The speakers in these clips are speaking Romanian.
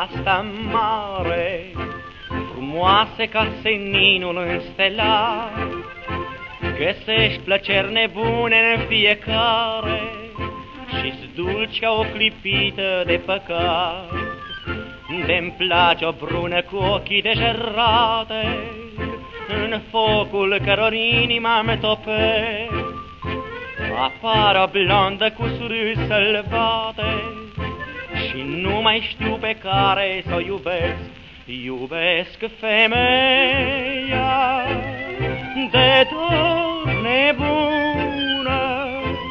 asta mare, frumoase ca seninul înstelat. Găsești plăceri nebune în fiecare și-ți dulci ca o clipită de păcat. De-mi place o brună cu ochii degerate, în focul căror inima-mi topesc. Apare o blondă cu surâs sălbate și nu mai știu pe care s-o iubesc. Iubesc femeia de dor nebună,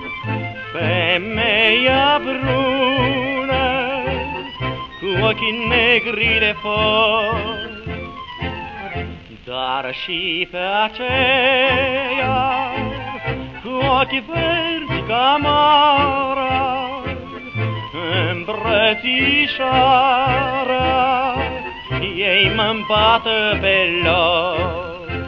femeia brună cu ochii negri de foc, dar și pe aceea cu ochii verzi ca mara, îmbrățișarea ei mă-mi bată pe loc.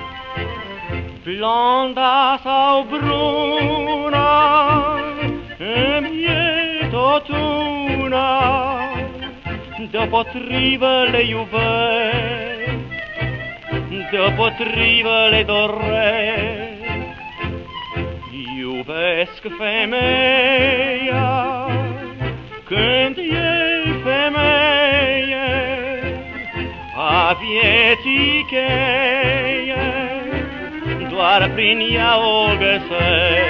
Blonda sau bruna, îmi e tot una, deopotrivă le iubesc, deopotrivă le doresc. Iubesc femeia când e femeie, a vieții cheie, doar prin ea o găsesc.